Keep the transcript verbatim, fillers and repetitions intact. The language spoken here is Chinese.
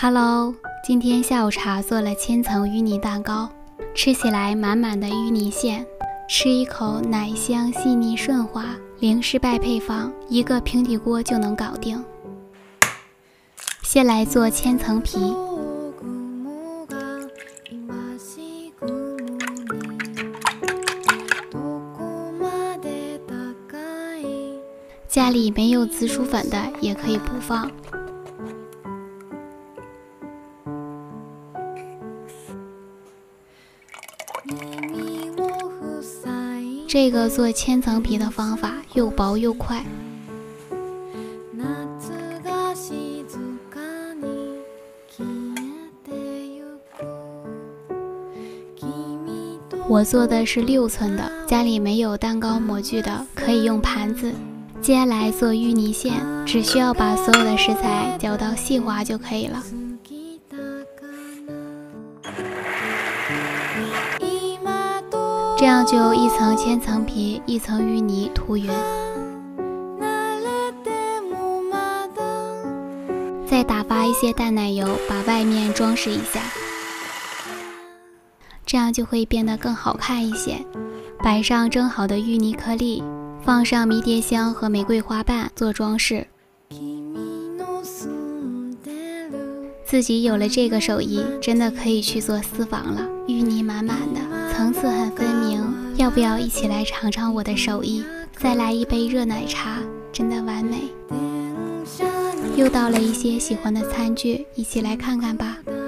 Hello， 今天下午茶做了千层芋泥蛋糕，吃起来满满的芋泥馅，吃一口奶香细腻顺滑，零失败配方，一个平底锅就能搞定。先来做千层皮，家里没有紫薯粉的也可以不放。这个做千层皮的方法又薄又快。我做的是六寸的，家里没有蛋糕模具的可以用盘子。接下来做芋泥馅，只需要把所有的食材搅到细滑就可以了。这样就一层千层皮，一层芋泥涂匀，再打发一些淡奶油，把外面装饰一下，这样就会变得更好看一些。摆上蒸好的芋泥颗粒，放上迷迭香和玫瑰花瓣做装饰。自己有了这个手艺，真的可以去做私房了。芋泥满满的，层次很分明，要不要一起来尝尝我的手艺？再来一杯热奶茶，真的完美。又到了一些喜欢的餐具，一起来看看吧。